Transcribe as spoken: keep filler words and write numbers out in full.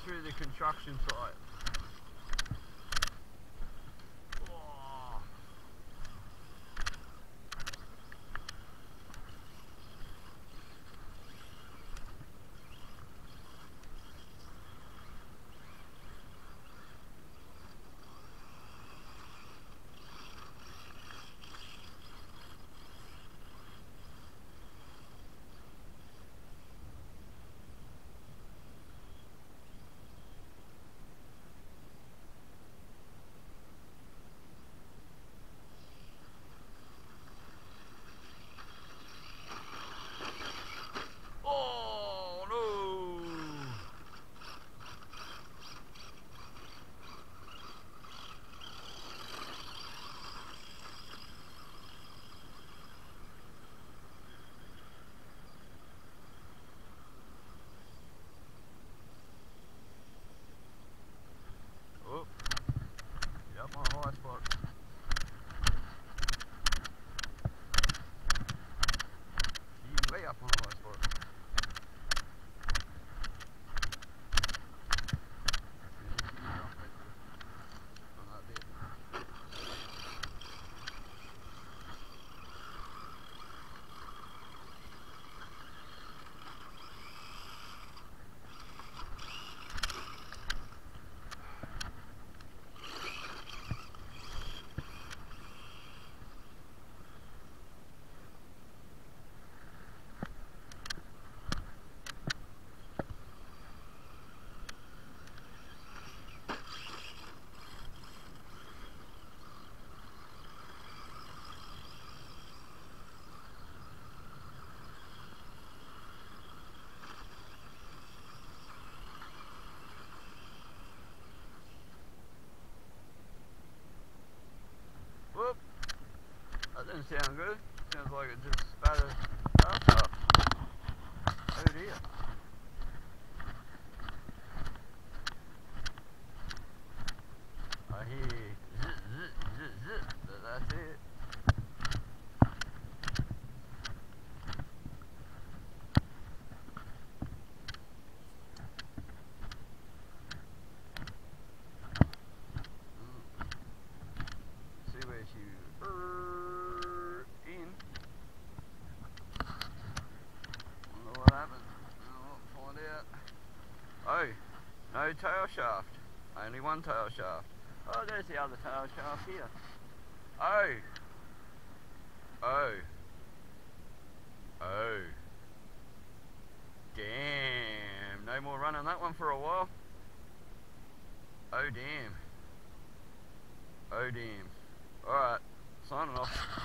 through the construction site. Whoop. That didn't sound good. Sounds like it just spattered up. up. Oh dear. I hear zit, zit, zit, zit. But that's it. See where she er, in. Wonder what happened. I'll find out. Oh, no tail shaft. Only one tail shaft. Oh, there's the other tail shaft here. Oh. Oh. Oh. Damn. No more running that one for a while. Oh damn. Oh damn. Alright, signing off.